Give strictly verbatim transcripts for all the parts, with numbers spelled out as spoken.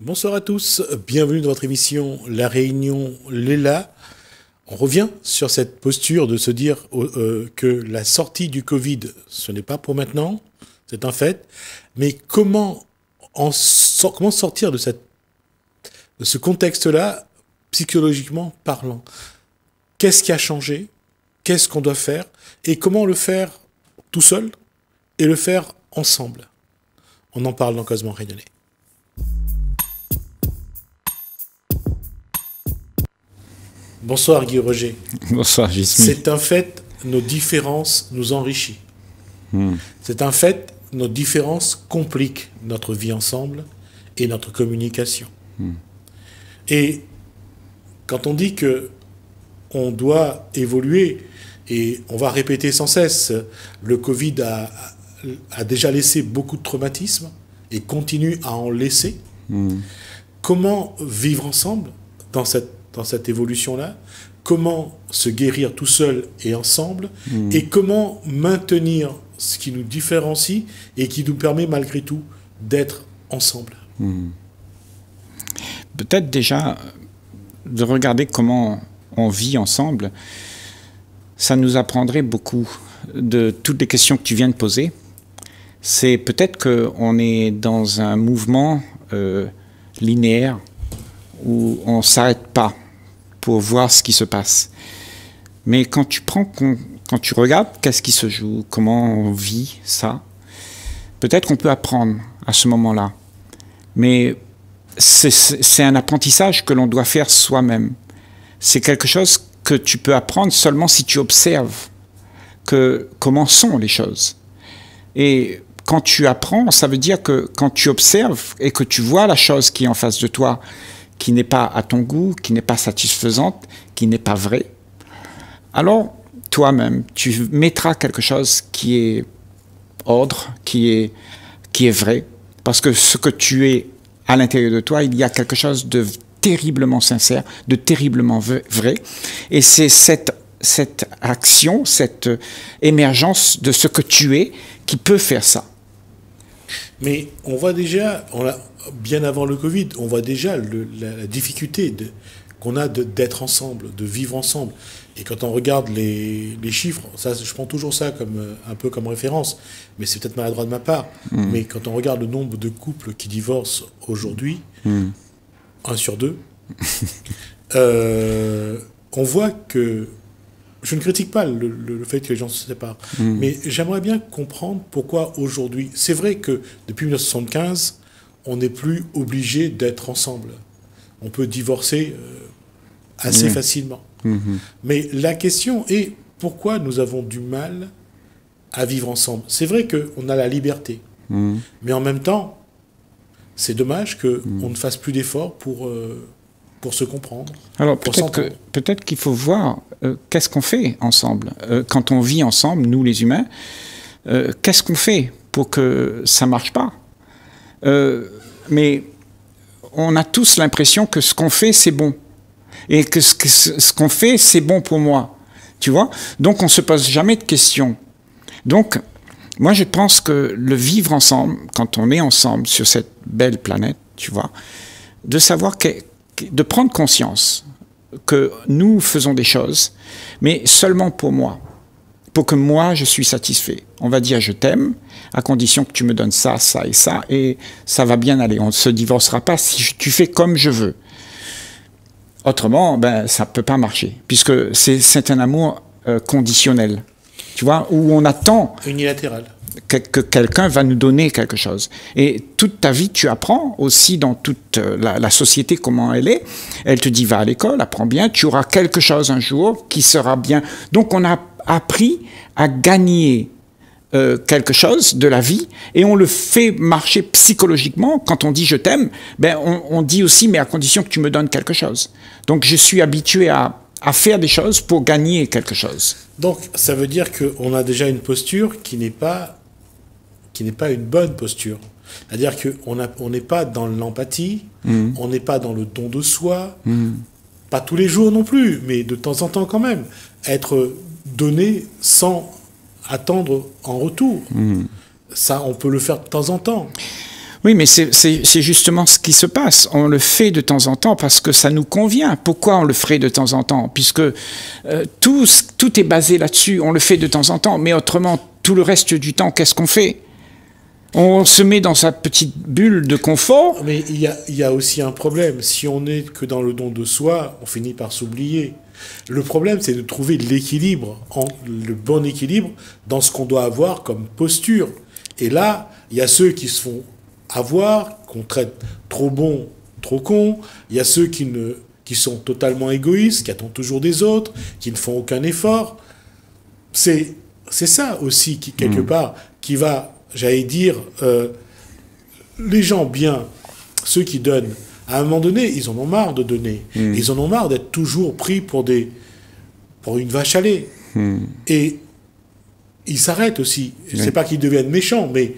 Bonsoir à tous, bienvenue dans votre émission La Réunion Léla. On revient sur cette posture de se dire euh, que la sortie du Covid, ce n'est pas pour maintenant, c'est un fait, mais comment, en sor- comment sortir de, cette, de ce contexte-là, psychologiquement parlant? Qu'est-ce qui a changé? Qu'est-ce qu'on doit faire? Et comment le faire tout seul et le faire ensemble? On en parle dans Causement Réunionnais. Bonsoir Guy Roger. Bonsoir Gismi. C'est un fait, nos différences nous enrichissent. Hmm. C'est un fait, nos différences compliquent notre vie ensemble et notre communication. Hmm. Et quand on dit que on doit évoluer, et on va répéter sans cesse, le Covid a, a déjà laissé beaucoup de traumatismes et continue à en laisser. Hmm. Comment vivre ensemble dans cette dans cette évolution-là, comment se guérir tout seul et ensemble, mmh. et comment maintenir ce qui nous différencie et qui nous permet malgré tout d'être ensemble. Mmh. Peut-être déjà de regarder comment on vit ensemble, ça nous apprendrait beaucoup de toutes les questions que tu viens de poser. C'est peut-être qu'on est dans un mouvement euh, linéaire où on ne s'arrête pas pour voir ce qui se passe. Mais quand tu prends, quand tu regardes qu'est-ce qui se joue, comment on vit ça, peut-être qu'on peut apprendre à ce moment-là. Mais c'est, c'est un apprentissage que l'on doit faire soi-même. C'est quelque chose que tu peux apprendre seulement si tu observes que, comment sont les choses. Et quand tu apprends, ça veut dire que quand tu observes et que tu vois la chose qui est en face de toi, qui n'est pas à ton goût, qui n'est pas satisfaisante, qui n'est pas vraie, alors toi-même, tu mettras quelque chose qui est ordre, qui est, qui est vrai, parce que ce que tu es à l'intérieur de toi, il y a quelque chose de terriblement sincère, de terriblement vrai, et c'est cette, cette action, cette émergence de ce que tu es qui peut faire ça. Mais on voit déjà, on a, bien avant le Covid, on voit déjà le, la, la difficulté de, qu'on a de, d'être ensemble, de vivre ensemble. Et quand on regarde les, les chiffres, ça, je prends toujours ça comme, un peu comme référence, mais c'est peut-être maladroit de ma part, mmh. mais quand on regarde le nombre de couples qui divorcent aujourd'hui, mmh. un sur deux, euh, on voit que... Je ne critique pas le, le, le fait que les gens se séparent, mmh. mais j'aimerais bien comprendre pourquoi aujourd'hui... C'est vrai que depuis mille neuf cent soixante-quinze, on n'est plus obligé d'être ensemble. On peut divorcer euh, assez mmh. facilement. Mmh. Mais la question est pourquoi nous avons du mal à vivre ensemble. C'est vrai qu'on a la liberté, mmh. mais en même temps, c'est dommage qu'on mmh. ne fasse plus d'efforts pour... Euh, pour se comprendre. Alors peut-être, que, peut-être qu'il faut voir euh, qu'est-ce qu'on fait ensemble. Euh, quand on vit ensemble, nous les humains, euh, qu'est-ce qu'on fait pour que ça ne marche pas? euh, Mais on a tous l'impression que ce qu'on fait, c'est bon. Et que ce, que ce qu'on fait, c'est bon pour moi. Tu vois? Donc on ne se pose jamais de questions. Donc moi je pense que le vivre ensemble, quand on est ensemble sur cette belle planète, tu vois, de savoir que de prendre conscience que nous faisons des choses, mais seulement pour moi, pour que moi, je suis satisfait. On va dire « je t'aime », à condition que tu me donnes ça, ça et ça, et ça va bien aller. On ne se divorcera pas si tu fais comme je veux. Autrement, ben, ça ne peut pas marcher, puisque c'est, c'est un amour euh, conditionnel, tu vois, où on attend... Unilatéral. Que, que quelqu'un va nous donner quelque chose. Et toute ta vie, tu apprends aussi dans toute la, la société comment elle est. Elle te dit, va à l'école, apprends bien, tu auras quelque chose un jour qui sera bien. Donc on a appris à gagner euh, quelque chose de la vie et on le fait marcher psychologiquement. Quand on dit je t'aime, ben on, on dit aussi, mais à condition que tu me donnes quelque chose. Donc je suis habitué à, à faire des choses pour gagner quelque chose. Donc ça veut dire qu'on a déjà une posture qui n'est pas... qui n'est pas une bonne posture. C'est-à-dire qu'on on n'est pas dans l'empathie, mmh. on n'est pas dans le don de soi, mmh. pas tous les jours non plus, mais de temps en temps quand même. Être donné sans attendre en retour. Mmh. Ça, on peut le faire de temps en temps. Oui, mais c'est justement ce qui se passe. On le fait de temps en temps parce que ça nous convient. Pourquoi on le ferait de temps en temps? Puisque euh, tout, tout est basé là-dessus. On le fait de temps en temps, mais autrement, tout le reste du temps, qu'est-ce qu'on fait? On se met dans sa petite bulle de confort. Mais il y a, il y a aussi un problème. Si on n'est que dans le don de soi, on finit par s'oublier. Le problème, c'est de trouver l'équilibre, le bon équilibre dans ce qu'on doit avoir comme posture. Et là, il y a ceux qui se font avoir, qu'on traite trop bon, trop con. Il y a ceux qui, ne, qui sont totalement égoïstes, qui attendent toujours des autres, qui ne font aucun effort. C'est ça aussi, qui, quelque mmh. part, qui va, j'allais dire, euh, les gens bien, ceux qui donnent, à un moment donné, ils en ont marre de donner. Mmh. Ils en ont marre d'être toujours pris pour, des, pour une vache à lait. Mmh. Et ils s'arrêtent aussi. Je ne sais pas qu'ils deviennent méchants, mais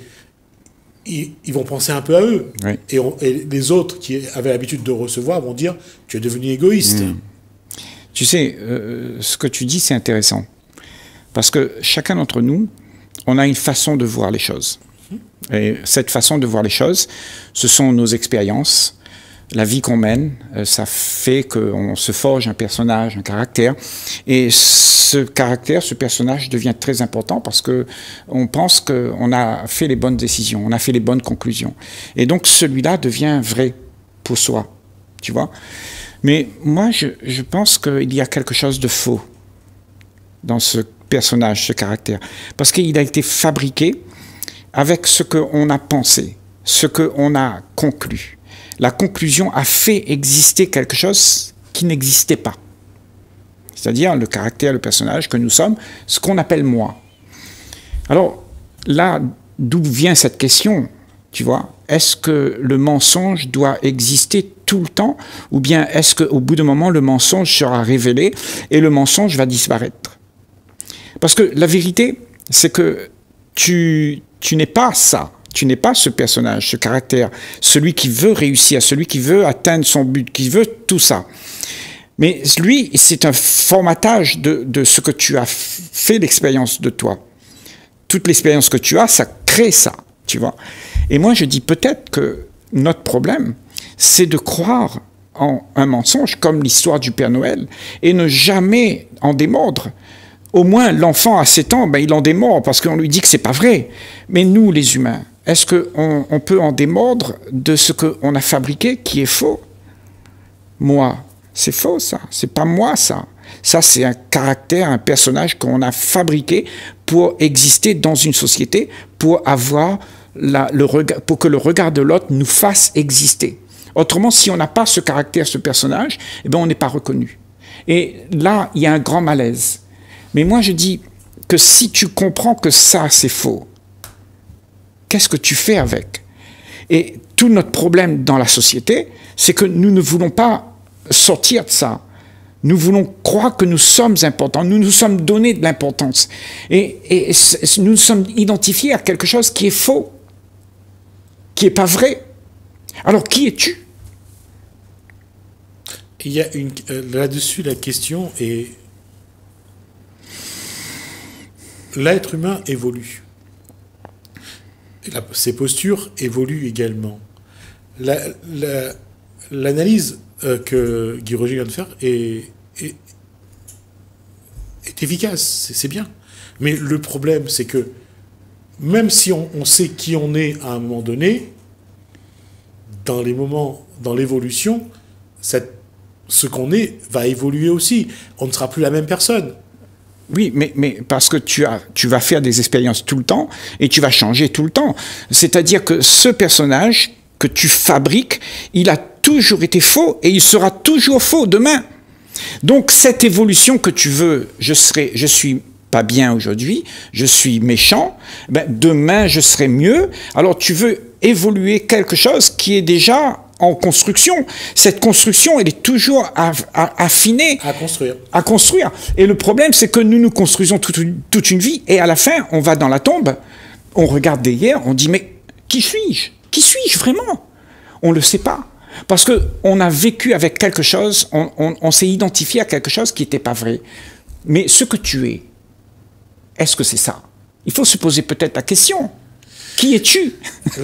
Ils, ils vont penser un peu à eux. Oui. Et, on, et les autres qui avaient l'habitude de recevoir vont dire « tu es devenu égoïste mmh. ». Tu sais, euh, ce que tu dis, c'est intéressant. Parce que chacun d'entre nous, on a une façon de voir les choses. Mmh. Et cette façon de voir les choses, ce sont nos expériences, la vie qu'on mène, ça fait qu'on se forge un personnage, un caractère. Et ce caractère, ce personnage devient très important parce qu'on pense qu'on a fait les bonnes décisions, on a fait les bonnes conclusions. Et donc celui-là devient vrai pour soi, tu vois. Mais moi, je, je pense qu'il y a quelque chose de faux dans ce personnage, ce caractère. Parce qu'il a été fabriqué avec ce qu'on a pensé, ce qu'on a conclu. La conclusion a fait exister quelque chose qui n'existait pas. C'est-à-dire le caractère, le personnage que nous sommes, ce qu'on appelle moi. Alors là, d'où vient cette question, tu vois? Est-ce que le mensonge doit exister tout le temps, ou bien est-ce qu'au bout d'un moment, le mensonge sera révélé et le mensonge va disparaître? Parce que la vérité, c'est que tu, tu n'es pas ça. Tu n'es pas ce personnage, ce caractère, celui qui veut réussir, celui qui veut atteindre son but, qui veut tout ça. Mais lui, c'est un formatage de, de ce que tu as fait l'expérience de toi. Toute l'expérience que tu as, ça crée ça, tu vois. Et moi, je dis peut-être que notre problème, c'est de croire en un mensonge comme l'histoire du Père Noël et ne jamais en démordre. Au moins, l'enfant à sept ans, ben, il en démord parce qu'on lui dit que c'est pas vrai. Mais nous, les humains, est-ce qu'on on peut en démordre de ce qu'on a fabriqué qui est faux? Moi, c'est faux ça, c'est pas moi ça. Ça, c'est un caractère, un personnage qu'on a fabriqué pour exister dans une société, pour avoir la, le regard, pour que le regard de l'autre nous fasse exister. Autrement, si on n'a pas ce caractère, ce personnage, eh ben, on n'est pas reconnu. Et là, il y a un grand malaise. Mais moi, je dis que si tu comprends que ça, c'est faux, qu'est-ce que tu fais avec? Et tout notre problème dans la société, c'est que nous ne voulons pas sortir de ça. Nous voulons croire que nous sommes importants, nous nous sommes donné de l'importance. Et, et nous nous sommes identifiés à quelque chose qui est faux, qui n'est pas vrai. Alors, qui es-tu? Il y a une, euh, là-dessus, la question est... L'être humain évolue. La, ses postures évoluent également. L'analyse la, la, euh, que Guy Roger vient de faire est, est, est efficace, c'est bien. Mais le problème, c'est que même si on, on sait qui on est à un moment donné, dans les moments, dans l'évolution, ce qu'on est va évoluer aussi. On ne sera plus la même personne. Oui, mais, mais parce que tu, as, tu vas faire des expériences tout le temps et tu vas changer tout le temps. C'est-à-dire que ce personnage que tu fabriques, il a toujours été faux et il sera toujours faux demain. Donc cette évolution que tu veux, je serai, je suis pas bien aujourd'hui, je suis méchant, ben demain je serai mieux. Alors tu veux évoluer quelque chose qui est déjà en construction. Cette construction, elle est toujours à, à, affinée. À construire. À construire. Et le problème, c'est que nous nous construisons toute une, toute une vie et à la fin, on va dans la tombe, on regarde derrière, on dit mais qui suis-je? Qui suis-je vraiment? On ne le sait pas. Parce qu'on a vécu avec quelque chose, on, on, on s'est identifié à quelque chose qui n'était pas vrai. Mais ce que tu es, est-ce que c'est ça? Il faut se poser peut-être la question. Qui es-tu?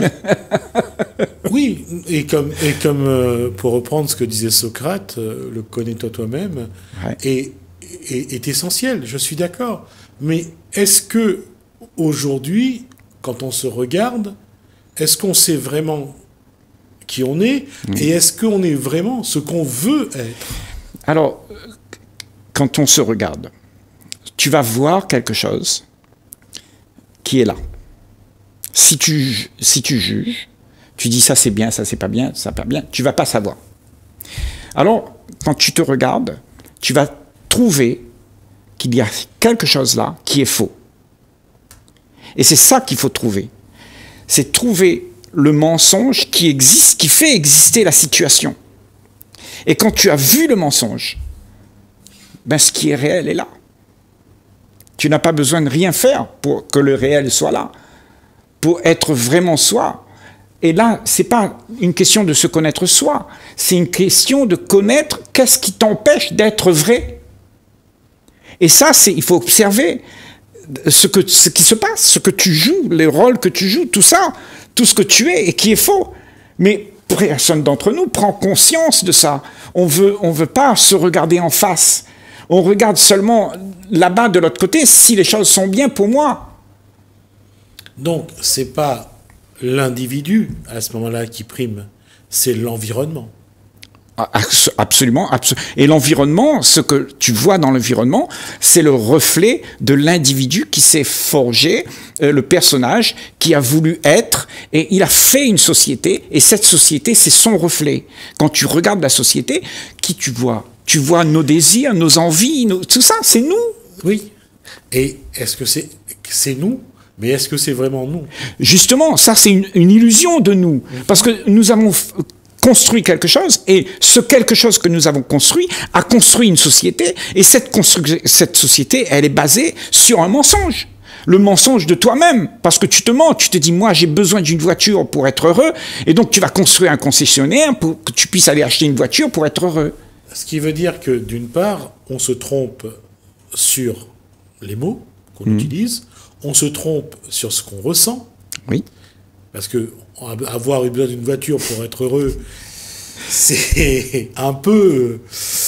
Oui, et comme, et comme euh, pour reprendre ce que disait Socrate, euh, le connais-toi toi-même ouais. est, est, est essentiel, je suis d'accord. Mais est-ce que aujourd'hui, quand on se regarde, est-ce qu'on sait vraiment qui on est mmh. et est-ce qu'on est vraiment ce qu'on veut être? Alors, quand on se regarde, tu vas voir quelque chose qui est là. Si tu, si tu juges, tu dis ça c'est bien, ça c'est pas bien, ça pas bien, tu vas pas savoir. Alors, quand tu te regardes, tu vas trouver qu'il y a quelque chose là qui est faux. Et c'est ça qu'il faut trouver. C'est trouver le mensonge qui existe, qui fait exister la situation. Et quand tu as vu le mensonge, ben ce qui est réel est là. Tu n'as pas besoin de rien faire pour que le réel soit là, pour être vraiment soi. Et là, ce n'est pas une question de se connaître soi, c'est une question de connaître qu'est-ce qui t'empêche d'être vrai. Et ça, c'est, il faut observer ce, que, ce qui se passe, ce que tu joues, les rôles que tu joues, tout ça, tout ce que tu es et qui est faux. Mais personne d'entre nous prend conscience de ça. On veut, on veut pas se regarder en face. On regarde seulement là-bas de l'autre côté si les choses sont bien pour moi. Donc, ce n'est pas l'individu à ce moment-là qui prime, c'est l'environnement. Absolument, absolument. Et l'environnement, ce que tu vois dans l'environnement, c'est le reflet de l'individu qui s'est forgé, euh, le personnage qui a voulu être, et il a fait une société, et cette société, c'est son reflet. Quand tu regardes la société, qui tu vois? Tu vois nos désirs, nos envies, nos... tout ça, c'est nous. Oui. Et est-ce que c'est, c'est nous? Mais est-ce que c'est vraiment nous? Justement, ça, c'est une, une illusion de nous. Parce que nous avons construit quelque chose, et ce quelque chose que nous avons construit a construit une société, et cette, constru- cette société, elle est basée sur un mensonge. Le mensonge de toi-même, parce que tu te mens, tu te dis, moi, j'ai besoin d'une voiture pour être heureux, et donc tu vas construire un concessionnaire pour que tu puisses aller acheter une voiture pour être heureux. Ce qui veut dire que, d'une part, on se trompe sur les mots qu'on mmh. utilise, on se trompe sur ce qu'on ressent. Oui. Parce que avoir eu besoin d'une voiture pour être heureux, c'est un peu...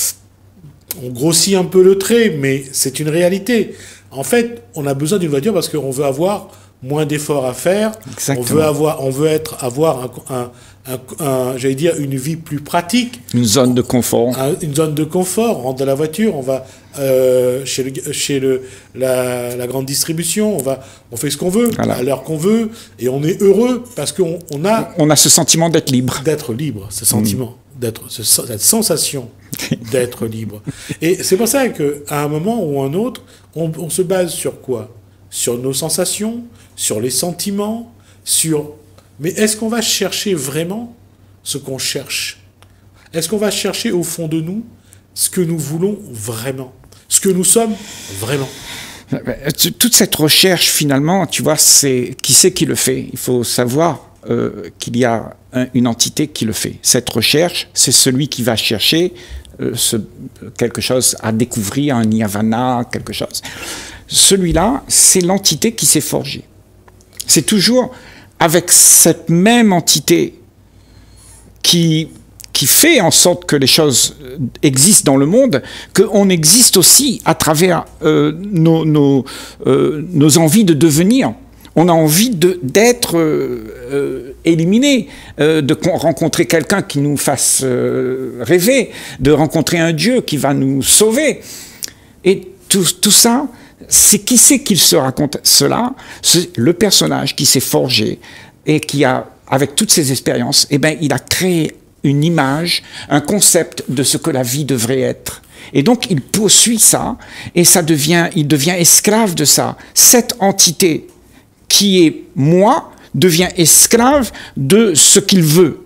On grossit un peu le trait, mais c'est une réalité. En fait, on a besoin d'une voiture parce qu'on veut avoir moins d'efforts à faire. Exactement. On veut avoir, on veut être, avoir un, un, un, un, j'allais dire, une vie plus pratique. Une zone de confort. Un, une zone de confort. On rentre dans la voiture, on va euh, chez, le, chez le, la, la grande distribution, on, va, on fait ce qu'on veut, voilà. à l'heure qu'on veut, et on est heureux parce qu'on on a... On a ce sentiment d'être libre. D'être libre, ce sentiment, mmh. d'être, ce, cette sensation d'être libre. Et c'est pour ça qu'à un moment ou un autre, on, on se base sur quoi? Sur nos sensations, sur les sentiments, sur... Mais est-ce qu'on va chercher vraiment ce qu'on cherche? Est-ce qu'on va chercher au fond de nous ce que nous voulons vraiment? Ce que nous sommes vraiment? Toute cette recherche, finalement, tu vois, c'est qui c'est qui le fait? Il faut savoir euh, qu'il y a un, une entité qui le fait. Cette recherche, c'est celui qui va chercher euh, ce, quelque chose à découvrir, un nirvana, quelque chose. Celui-là, c'est l'entité qui s'est forgée. C'est toujours avec cette même entité qui, qui fait en sorte que les choses existent dans le monde, qu'on existe aussi à travers euh, nos, nos, euh, nos envies de devenir. On a envie de, d'être euh, euh, éliminé, euh, de rencontrer quelqu'un qui nous fasse euh, rêver, de rencontrer un Dieu qui va nous sauver. Et tout, tout ça... C'est qui c'est qu'il se raconte cela? C'est le personnage qui s'est forgé et qui a, avec toutes ses expériences, eh ben, il a créé une image, un concept de ce que la vie devrait être. Et donc, il poursuit ça et ça devient, il devient esclave de ça. Cette entité qui est moi devient esclave de ce qu'il veut.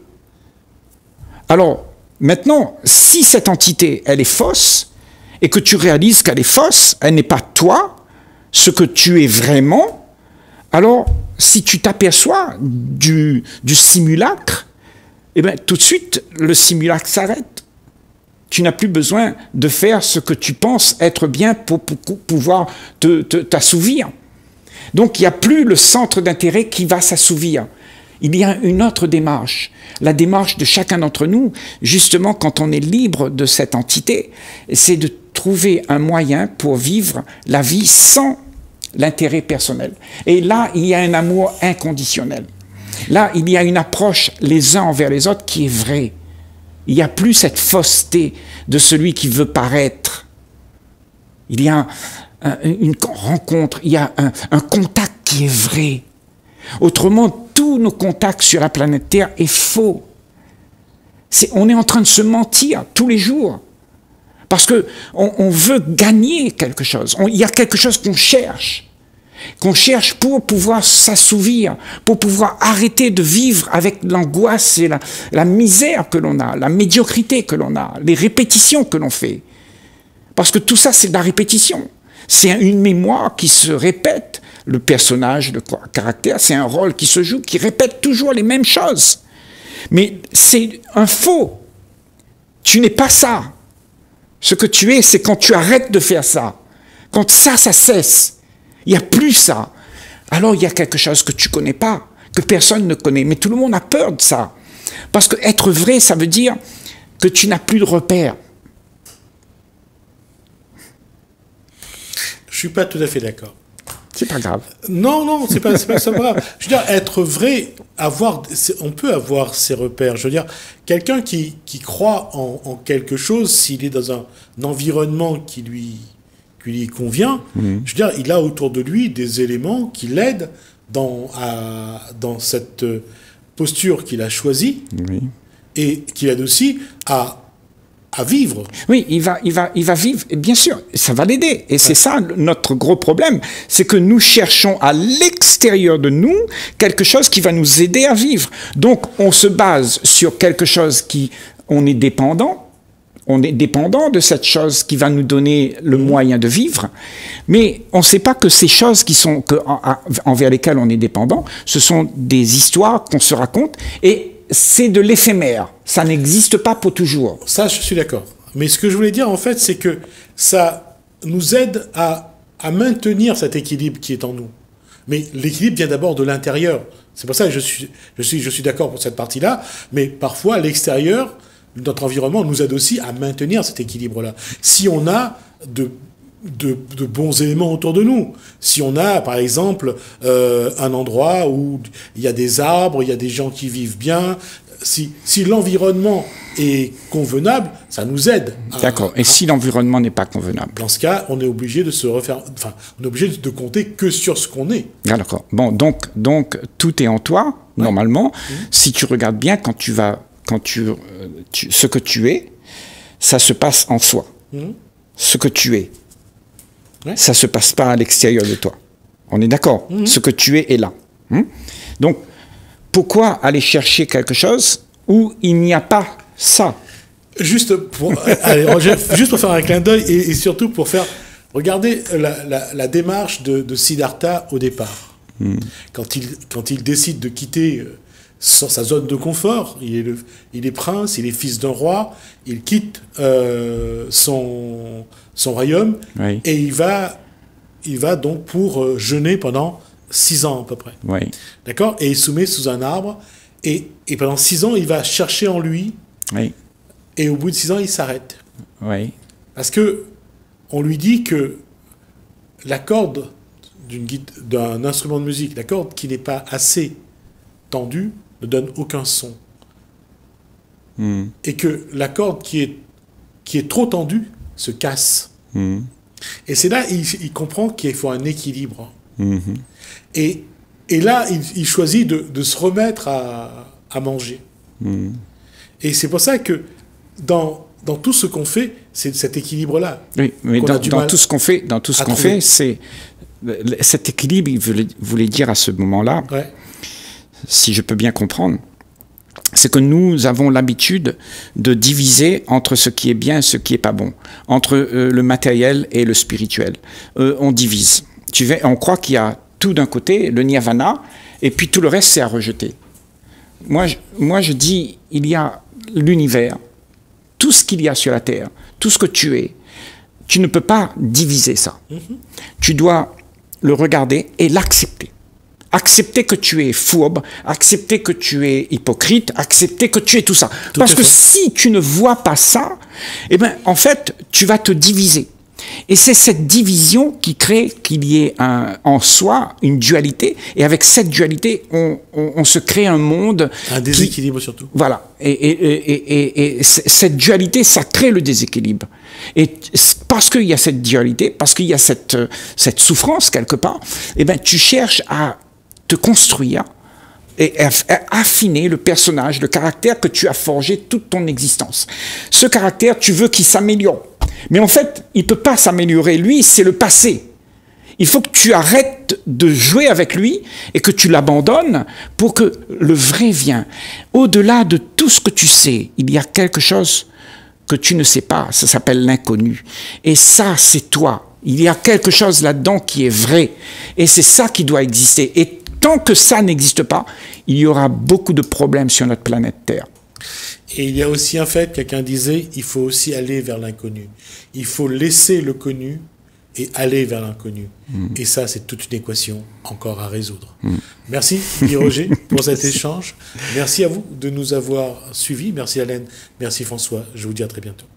Alors, maintenant, si cette entité, elle est fausse, et que tu réalises qu'elle est fausse, elle n'est pas toi, ce que tu es vraiment, alors si tu t'aperçois du, du simulacre, eh bien, tout de suite, le simulacre s'arrête. Tu n'as plus besoin de faire ce que tu penses être bien pour, pour, pour pouvoir te, te, t'assouvir. Donc il n'y a plus le centre d'intérêt qui va s'assouvir. Il y a une autre démarche, la démarche de chacun d'entre nous, justement quand on est libre de cette entité, c'est de trouver un moyen pour vivre la vie sans l'intérêt personnel. Et là, il y a un amour inconditionnel. Là, il y a une approche les uns envers les autres qui est vraie. Il n'y a plus cette fausseté de celui qui veut paraître. Il y a un, un, une rencontre, il y a un, un contact qui est vrai. Autrement, tous nos contacts sur la planète Terre est faux. C'est, on est en train de se mentir tous les jours. Parce qu'on on veut gagner quelque chose. On, il y a quelque chose qu'on cherche. Qu'on cherche pour pouvoir s'assouvir, pour pouvoir arrêter de vivre avec l'angoisse et la, la misère que l'on a, la médiocrité que l'on a, les répétitions que l'on fait. Parce que tout ça, c'est de la répétition. C'est une mémoire qui se répète. Le personnage, le caractère, c'est un rôle qui se joue, qui répète toujours les mêmes choses. Mais c'est un faux. Tu n'es pas ça. Ce que tu es, c'est quand tu arrêtes de faire ça. Quand ça, ça cesse. Il n'y a plus ça. Alors il y a quelque chose que tu ne connais pas, que personne ne connaît. Mais tout le monde a peur de ça. Parce que être vrai, ça veut dire que tu n'as plus de repères. Je ne suis pas tout à fait d'accord. C'est pas grave. Non, non, c'est pas, c'est pas ça grave. Je veux dire, être vrai, avoir, on peut avoir ses repères. Je veux dire, quelqu'un qui, qui croit en, en quelque chose, s'il est dans un, un environnement qui lui, qui lui convient, mmh. je veux dire, il a autour de lui des éléments qui l'aident dans, à, dans cette posture qu'il a choisie oui. et qui l'aident aussi à à vivre. Oui, il va, il va, il va vivre, et bien sûr, ça va l'aider. Et ouais. c'est ça notre gros problème, c'est que nous cherchons à l'extérieur de nous quelque chose qui va nous aider à vivre. Donc, on se base sur quelque chose qui, on est dépendant, on est dépendant de cette chose qui va nous donner le moyen de vivre, mais on ne sait pas que ces choses qui sont, que, en, envers lesquelles on est dépendant, ce sont des histoires qu'on se raconte, et c'est de l'éphémère. Ça n'existe pas pour toujours. Ça, je suis d'accord. Mais ce que je voulais dire, en fait, c'est que ça nous aide à, à maintenir cet équilibre qui est en nous. Mais l'équilibre vient d'abord de l'intérieur. C'est pour ça que je suis, je suis, je suis d'accord pour cette partie-là. Mais parfois, l'extérieur, notre environnement, nous aide aussi à maintenir cet équilibre-là. Si on a de... De, de bons éléments autour de nous. Si on a, par exemple, euh, un endroit où il y a des arbres, il y a des gens qui vivent bien, si, si l'environnement est convenable, ça nous aide. D'accord. Et à, si l'environnement n'est pas convenable? Dans ce cas, on est obligé de se refaire, enfin, on est obligé de compter que sur ce qu'on est. Ah, d'accord. Bon, donc, donc, tout est en toi, ouais. normalement. Mmh. Si tu regardes bien, quand tu vas, quand tu, tu, ce que tu es, ça se passe en soi. Mmh. Ce que tu es. Ouais. Ça ne se passe pas à l'extérieur de toi. On est d'accord. Mmh. Ce que tu es est là. Mmh. Donc, pourquoi aller chercher quelque chose où il n'y a pas ça? Juste pour, allez, Roger, juste pour faire un clin d'œil et, et surtout pour faire... Regardez la, la, la démarche de, de Siddhartha au départ. Mmh. Quand, il, quand il décide de quitter sa zone de confort, il est, le, il est prince, il est fils d'un roi, il quitte euh, son... son royaume, oui. et il va, il va donc pour euh, jeûner pendant six ans à peu près. Oui. D'accord? Et il se met sous un arbre, et, et pendant six ans, il va chercher en lui, oui. et au bout de six ans, il s'arrête. Oui. Parce que on lui dit que la corde d'une, d'un instrument de musique, la corde qui n'est pas assez tendue, ne donne aucun son. Mm. Et que la corde qui est, qui est trop tendue se casse. Mmh. Et c'est là il, il comprend qu'il faut un équilibre. Mmh. Et, et là, il, il choisit de, de se remettre à, à manger. Mmh. Et c'est pour ça que dans, dans tout ce qu'on fait, c'est cet équilibre-là. Oui, mais dans, dans tout ce qu'on fait, dans tout ce qu'on fait, c'est cet équilibre, il voulait, voulait dire à ce moment-là, ouais. si je peux bien comprendre, c'est que nous avons l'habitude de diviser entre ce qui est bien et ce qui est pas bon, entre euh, le matériel et le spirituel. Euh, on divise. Tu vois, on croit qu'il y a tout d'un côté, le nirvana, et puis tout le reste, c'est à rejeter. Moi je, moi, je dis, il y a l'univers, tout ce qu'il y a sur la Terre, tout ce que tu es. Tu ne peux pas diviser ça. Mm-hmm. Tu dois le regarder et l'accepter. Accepter que tu es fourbe, accepter que tu es hypocrite, accepter que tu es tout ça. Tout Parce que fait. si tu ne vois pas ça, eh ben, en fait, tu vas te diviser. Et c'est cette division qui crée qu'il y ait un, en soi une dualité. Et avec cette dualité, on, on, on se crée un monde... Un déséquilibre qui, surtout. Voilà. Et, et, et, et, et cette dualité, ça crée le déséquilibre. Et parce qu'il y a cette dualité, parce qu'il y a cette, cette souffrance quelque part, eh ben, tu cherches à te construire et à affiner le personnage, le caractère que tu as forgé toute ton existence. Ce caractère, tu veux qu'il s'améliore. Mais en fait, il ne peut pas s'améliorer. Lui, c'est le passé. Il faut que tu arrêtes de jouer avec lui et que tu l'abandonnes pour que le vrai vienne. Au-delà de tout ce que tu sais, il y a quelque chose que tu ne sais pas. Ça s'appelle l'inconnu. Et ça, c'est toi. Il y a quelque chose là-dedans qui est vrai. Et c'est ça qui doit exister. Et tant que ça n'existe pas, il y aura beaucoup de problèmes sur notre planète Terre. Et il y a aussi un fait, quelqu'un disait, il faut aussi aller vers l'inconnu. Il faut laisser le connu et aller vers l'inconnu. Mmh. Et ça, c'est toute une équation encore à résoudre. Mmh. Merci, Guy Roger, pour cet échange. Merci à vous de nous avoir suivis. Merci, Alain. Merci, François. Je vous dis à très bientôt.